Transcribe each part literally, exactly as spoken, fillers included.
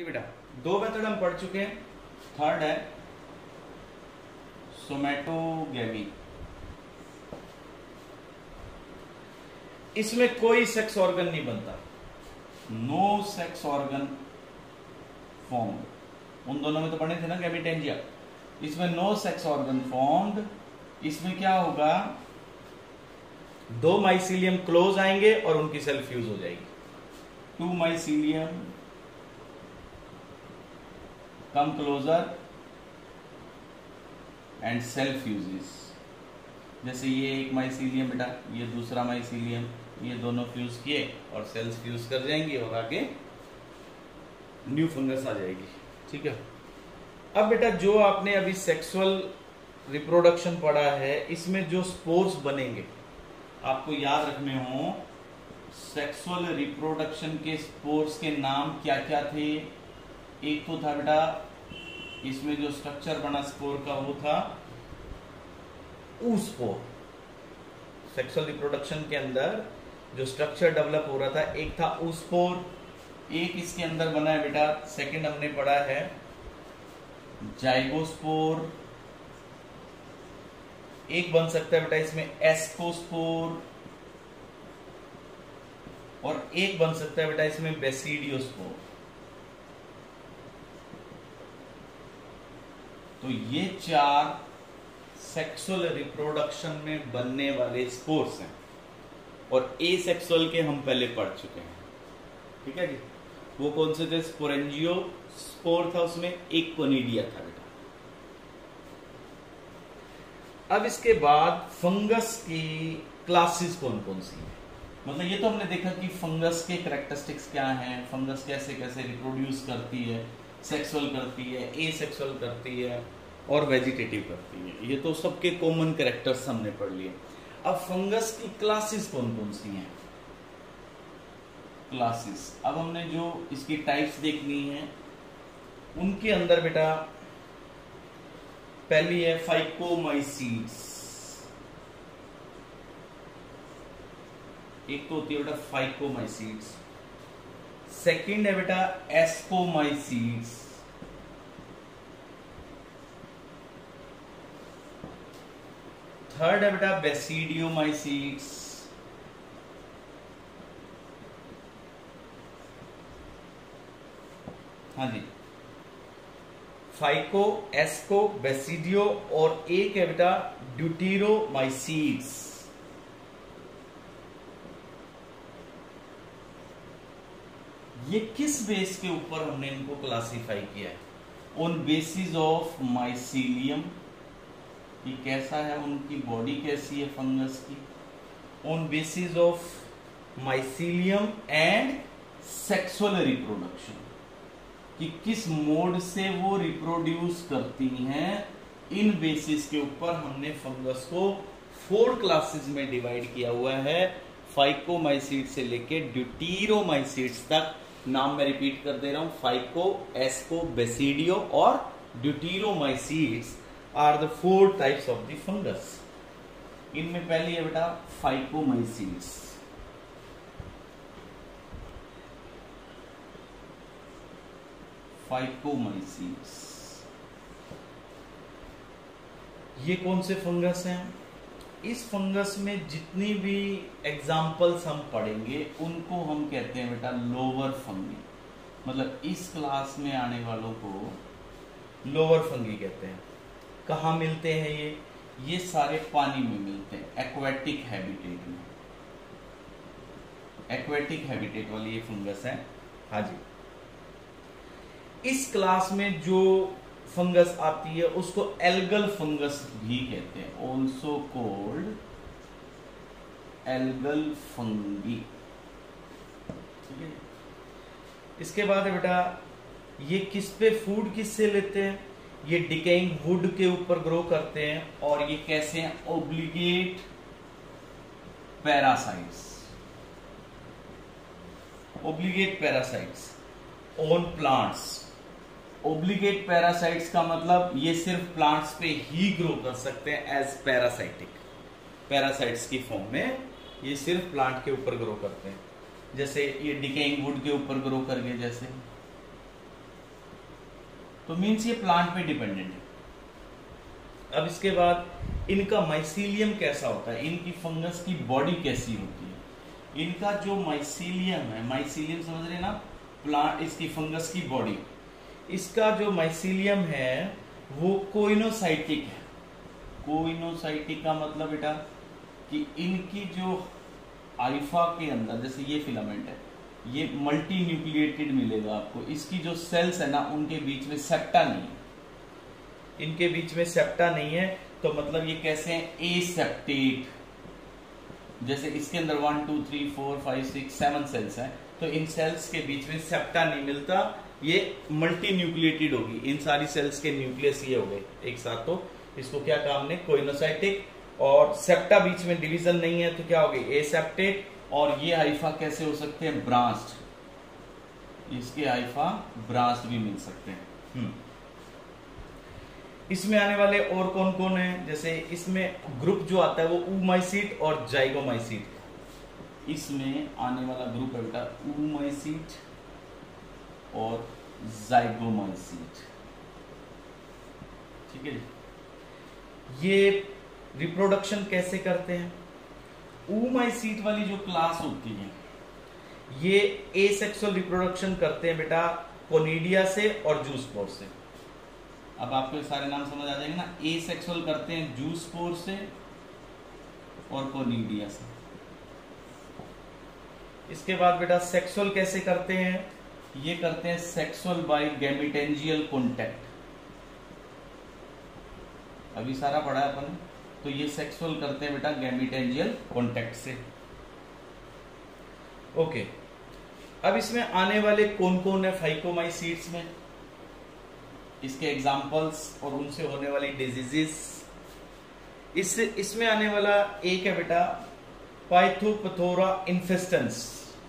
बेटा दो मेथड हम पढ़ चुके हैं। थर्ड है सोमैटोगेमी। इसमें कोई सेक्स ऑर्गन नहीं बनता, नो सेक्स ऑर्गन फॉर्म्ड। उन दोनों में तो पढ़े थे ना गैमीटेंजिया। इसमें नो सेक्स ऑर्गन फॉर्म्ड। इसमें क्या होगा, दो माइसीलियम क्लोज आएंगे और उनकी सेल फ्यूज हो जाएगी। Two mycelium come closer and cell fuses. जैसे ये एक माइसीलियम बेटा, ये दूसरा माइसीलियम, ये दोनों फ्यूज किए और सेल्स फ्यूज कर जाएंगी और आगे न्यू फंगस आ जाएगी। ठीक है। अब बेटा जो आपने अभी सेक्सुअल रिप्रोडक्शन पढ़ा है, इसमें जो स्पोर्स बनेंगे आपको याद रखने हो। सेक्सुअल रिप्रोडक्शन के स्पोर्स के नाम क्या क्या थे? एक तो था बेटा, इसमें जो स्ट्रक्चर बना स्पोर का वो था ऊस्पोर। सेक्सुअल रिप्रोडक्शन के अंदर जो स्ट्रक्चर डेवलप हो रहा था, एक था ऊस्पोर, एक इसके अंदर बना है बेटा, सेकंड हमने पढ़ा है जाइगोस्पोर, एक बन सकता है बेटा इसमें एस्कोस्पोर, और एक बन सकता है बेटा इसमें बेसिडियोस्पोर। तो ये चार सेक्सुअल रिप्रोडक्शन में बनने वाले स्पोर्स हैं, और ए सेक्सुअल के हम पहले पढ़ चुके हैं। ठीक है जी। वो कौन से थे? स्पोरेंजियो स्पोर था, उसमें एक कोनिडिया था बेटा। अब इसके बाद फंगस की क्लासेस कौन कौन सी हैं? मतलब ये तो हमने देखा कि फंगस के कैरेक्टरिस्टिक्स क्या हैं, फंगस कैसे कैसे रिप्रोड्यूस करती है, सेक्सुअल करती है, ए सेक्सुअल करती है और वेजिटेटिव करती है। ये तो सबके कॉमन कैरेक्टर्स हमने पढ़ लिए। अब फंगस की क्लासेस कौन कौन सी हैं? क्लासेस, अब हमने जो इसकी टाइप्स देखनी है, उनके अंदर बेटा पहली है फाइकोमाइसीड्स। एक तो होती है बेटा फाइकोमाइसीड्स, सेकंड है बेटा एस्कोमाइसीड्स, थर्ड है बेटा बेसिडियोमाइसीड्स, हाँ जी, फाइको, एस्को, बेसिडियो, और एक है बेटा ड्यूटीरोमाइसीड्स। ये किस बेस के ऊपर हमने इनको क्लासिफाई किया है? ऑन बेसिस ऑफ माइसीलियम, कि कैसा है, उनकी बॉडी कैसी है फंगस की, on basis of mycelium and sexual reproduction, कि किस मोड से वो रिप्रोड्यूस करती हैं। इन बेसिस के ऊपर हमने फंगस को फोर क्लासेस में डिवाइड किया हुआ है, फाइकोमाइसीड से लेके ड्यूटीरोमाइसीड्स तक। नाम मैं रिपीट कर दे रहा हूं, फाइको, एस्को, बेसिडियो और deuteromycetes are the four types of the fungus. इनमें पहली है बेटा फाइकोमाइसीड्स। फाइकोमाइसीड्स ये कौन से फंगस हैं? इस फंगस में जितनी भी एग्जाम्पल्स हम पढ़ेंगे उनको हम कहते हैं बेटा लोअर फंगी। मतलब इस क्लास में आने वालों को लोअर फंगी कहते हैं। कहाँ मिलते हैं ये? ये सारे पानी में मिलते हैं, एक्वेटिक हैबिटेट में। एक्वेटिक हैबिटेट वाली ये फंगस है। हाँ जी। इस क्लास में जो फंगस आती है उसको एल्गल फंगस भी कहते हैं, ऑल्सो कॉल्ड एल्गल फंगी। ठीक है। इसके बाद है बेटा, ये किस पे फूड किससे लेते हैं? ये डिकेइंग वुड के ऊपर ग्रो करते हैं, और ये कैसे हैं? Obligate parasites. Obligate parasites on plants. Obligate parasites का मतलब ये सिर्फ प्लांट्स पे ही ग्रो कर सकते हैं एज पैरासाइटिक। पैरासाइट्स की फॉर्म में ये सिर्फ प्लांट के ऊपर ग्रो करते हैं। जैसे ये डिकेइंग वुड के ऊपर ग्रो कर गए, जैसे तो मीन्स ये प्लांट पे डिपेंडेंट है। अब इसके बाद इनका माइसीलियम कैसा होता है, इनकी फंगस की बॉडी कैसी होती है। इनका जो माइसीलियम है, माइसीलियम समझ रहे हैं ना, प्लांट इसकी फंगस की बॉडी, इसका जो माइसीलियम है वो कोइनोसाइटिक है। कोइनोसाइटिक का मतलब बेटा कि इनकी जो आइफा के अंदर, जैसे ये फिलामेंट है, ये मल्टी न्यूक्लिएटेड मिलेगा आपको। इसकी जो सेल्स है ना, उनके बीच में सेप्टा नहीं है, इनके बीच में सेप्टा नहीं है, तो मतलब ये कैसे हैं, एसेप्टेट। जैसे इसके अंदर one two three four five six seven cells हैं, तो इन सेल्स के बीच में सेप्टा नहीं मिलता, ये मल्टी न्यूक्लिएटेड होगी। इन सारी सेल्स के न्यूक्लियस ये हो गए एक साथ, तो इसको क्या काम ने, कोइनोसाइटिक। और सेप्टा बीच में डिवीजन नहीं है तो क्या हो गई, एसेप्टेट। और ये हाइफा कैसे हो सकते हैं, ब्रांच्ड, इसके हाइफा ब्रांच्ड भी मिल सकते हैं। हम्म इसमें आने वाले और कौन कौन है, जैसे इसमें ग्रुप जो आता है वो ऊमाइसीट और जाइगोमाइसीट। इसमें आने वाला ग्रुप है बेटा ऊमाइसीट और जाइगोमाइसीट, ठीक है जी। ये रिप्रोडक्शन कैसे करते हैं, ऊमाइसीट वाली जो क्लास होती है ये एसेक्सुअल रिप्रोडक्शन करते हैं बेटा कोनिडिया से और जूस्पोर से। अब आपको सारे नाम समझ आ जाएंगे ना, एसेक्सुअल करते हैं जूस्पोर से और कोनिडिया से। इसके बाद बेटा सेक्सुअल कैसे करते हैं, ये करते हैं सेक्सुअल बाय गैमेटेंजियल कॉन्टैक्ट। अभी सारा पढ़ा है अपन, तो ये सेक्सुअल करते हैं बेटा गैमेटेंजियल कॉन्टैक्ट से। ओके, अब इसमें आने वाले कौन कौन है फाइकोमाइसीट्स में, इसके एग्जाम्पल्स और उनसे होने वाली डिजीजेस। इस इसमें आने वाला एक है बेटा Phytophthora infestans.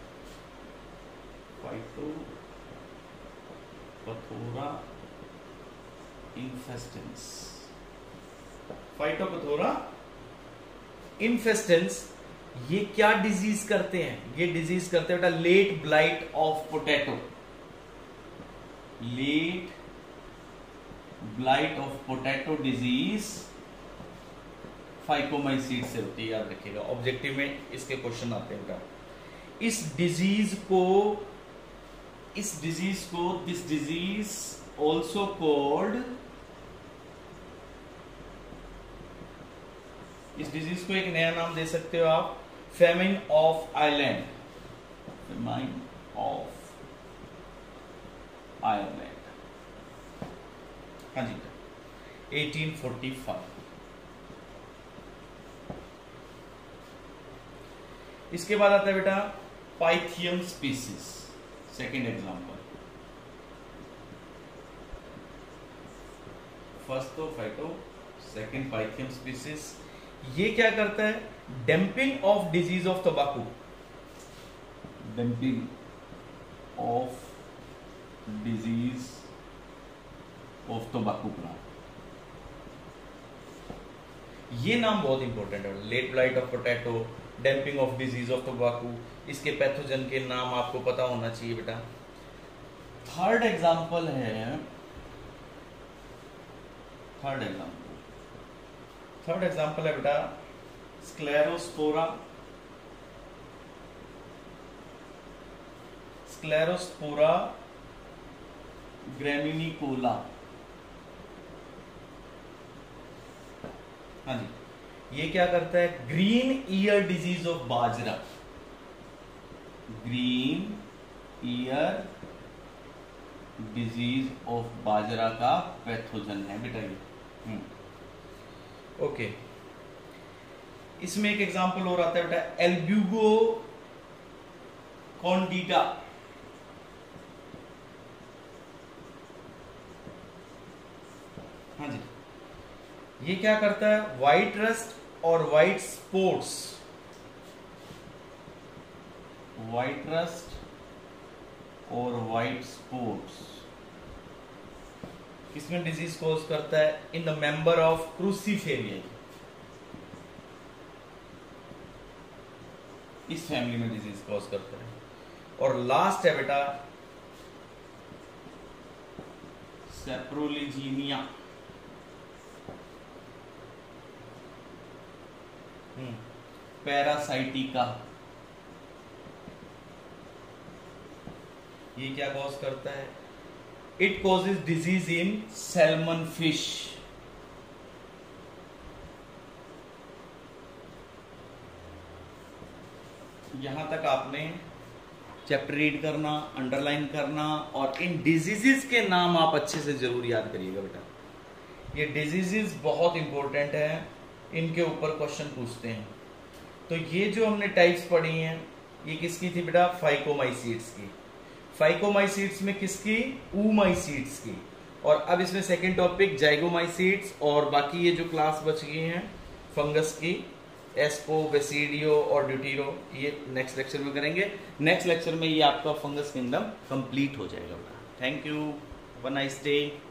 Phytophthora infestans, Phytophthora infestans ये क्या डिजीज करते हैं, ये डिजीज करते हैं बेटा late blight of potato. Late blight of potato disease phycomycete से होती है, याद रखिएगा, ऑब्जेक्टिव में इसके क्वेश्चन आते हैं बेटा। इस डिजीज को इस डिजीज को दिस डिजीज ऑल्सो कॉल्ड, इस डिजीज को एक नया नाम दे सकते हो आप, famine of Ireland. Famine of Ireland, हाँ जी, अठारह सौ पैंतालीस। इसके बाद आता है बेटा Pythium species, second example. First तो फाइटो, सेकेंड पाइथियम स्पीसीज। ये क्या करता है, damping off disease of tobacco. Damping off disease of tobacco plant. ये नाम बहुत इंपॉर्टेंट है, late blight of potato, damping off disease of tobacco, इसके पैथोजन के नाम आपको पता होना चाहिए बेटा। थर्ड एग्जांपल है, थर्ड एग्जांपल थर्ड एग्जांपल है बेटा स्क्लेरोस्पोरा। स्क्लेरोस्पोरा ग्रेमिनिकोला, हाँ जी। ये क्या करता है, green ear disease of bajra. Green ear disease of bajra का पैथोजन है बेटा ये। ओके, इसमें एक एग्जांपल और आता है बेटा एल्ब्यूगो कॉन्डिटा। हाँ जी, ये क्या करता है, व्हाइट रस्ट और व्हाइट स्पॉट्स, व्हाइट रस्ट और व्हाइट स्पॉट्स किसमें डिजीज कॉज करता है, in the member of Cruciferae. इस फैमिली में डिजीज कॉज करता है। और लास्ट है बेटा सेप्रोलिजीनिया, पैरासाइटिका, ये क्या कॉज करता है? It causes disease in salmon fish. यहां तक आपने चैप्टर रीड करना, अंडरलाइन करना, और इन डिजीजेस के नाम आप अच्छे से जरूर याद करिएगा बेटा। ये डिजीजेस बहुत इंपॉर्टेंट है, इनके ऊपर क्वेश्चन पूछते हैं। तो ये जो हमने टाइप्स पढ़ी हैं, ये किसकी थी बेटा? फाइकोमाइसीट्स की। फाइकोमाइसीट्स में किसकी? ऊमाइसीट्स की। और अब इसमें सेकंड टॉपिक जाइगोमाइसीट्स, और बाकी ये जो क्लास बच गई हैं फंगस की, एस्पो, बेसिडियो और ड्यूटीरो, ये नेक्स्ट लेक्चर में करेंगे। नेक्स्ट लेक्चर में ये आपका फंगस किंगडम कंप्लीट हो जाएगा बेटा। Thank you, have a nice day.